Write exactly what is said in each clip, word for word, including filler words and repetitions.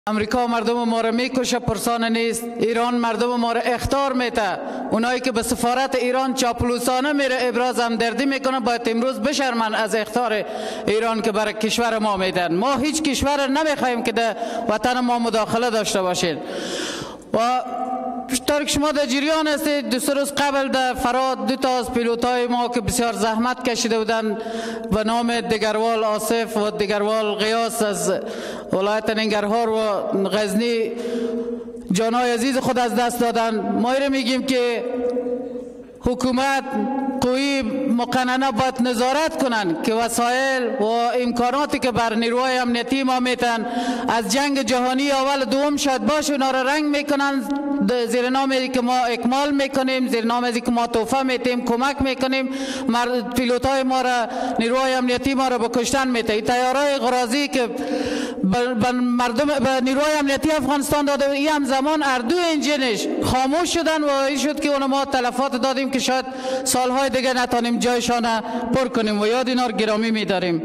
امریکا مردم ما را میکشه، پرسان نیست. ایران مردم ما را اخطار میده. اونایی که به سفارت ایران چاپلوسانه میره ابراز همدردی میکنه باید امروز بشرمن از اخطار ایران که برای کشور ما میدن. ما هیچ کشور نمیخوایم که در وطن ما مداخله داشته باشین. و طور که شما در جریان هستید، دو سه روز قبل در فراد دو تا از پیلوتای ما که بسیار زحمت کشیده بودن به نام دگروال آصف و دگروال غیاس از ولایت ننگرهار و غزنی جانای عزیز خود از دست دادن. ما ایره میگیم که حکومت قوی مقننه باید نظارت کنن که وسایل و امکاناتی که بر نیروهای امنیتی ما میتن از جنگ جهانی اول دوم شاید باشه اونا را رنگ میکنن زیر نام که ما اکمال میکنیم، زیر نام که ما تحفه میتیم، کمک میکنیم، پیلوتای ما را نیروهای امنیتی ما را به کشتن میته. این طیارای غرازی که به مردم به نیروهای امنیتی افغانستان داده این هم زمان اردو انجینش خاموش شدن و این شد که اون ما تلفات دادیم که شاید سالهای دیگه نتانیم جایشان پر کنیم و یاد اینا رو گرامی میداریم.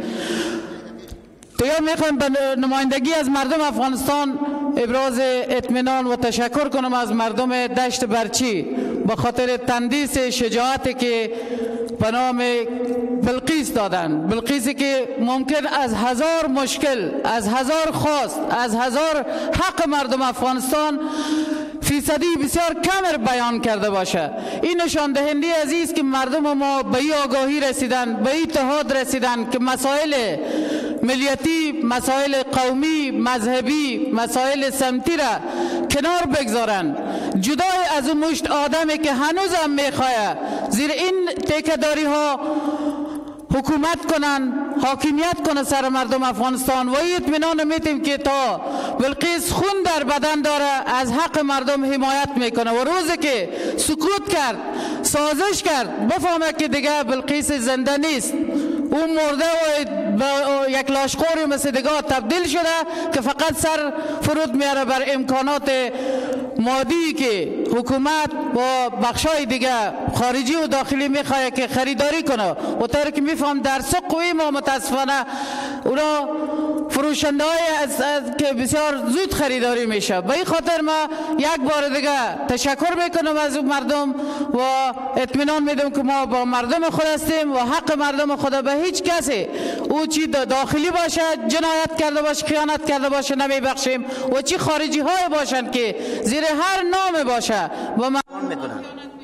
تو یا میخوایم به نمایندگی از مردم افغانستان ابراز اطمینان و تشکر کنم از مردم دشت برچی به خاطر تندیس شجاعتی که به نام بلقیس دادن. بلقیسی که ممکن از هزار مشکل، از هزار خواست، از هزار حق مردم افغانستان فیصدی بسیار کم بیان کرده باشه. این نشان دهنده عزیز که مردم ما به این آگاهی رسیدن، به این اتحاد رسیدن که مسائل ملیتی، مسائل قومی، مذهبی، مسائل سمتی را کنار بگذارن. جدای از اون مشت آدمی که هنوز هم میخواه زیر این تکداری ها حکومت کنن، حاکمیت کنه سر مردم افغانستان. و این اطمینان میتیم که تا بلقیس خون در بدن داره از حق مردم حمایت میکنه و روزی که سکوت کرد، سازش کرد، بفهمه که دیگه بلقیس زنده نیست، اون مرده و یک لاشخوری مثل دیگه تبدیل شده که فقط سر فرود میاره بر امکانات مادی که حکومت و بخشای دیگه خارجی و داخلی میخواه که خریداری کنه. و طوری که میفهم در سوق قوی ما متاسفانه اونا فروشنده های از, از که بسیار زود خریداری میشه. به این خاطر ما یک بار دیگه تشکر میکنم از مردم و اطمینان میدم که ما با مردم خود هستیم و حق مردم خود به هیچ کسی او چی داخلی باشه جنایت کرده باشه، خیانت کرده باشه نمیبخشیم و چی خارجی های باشن که زیر هر نام باشه و ما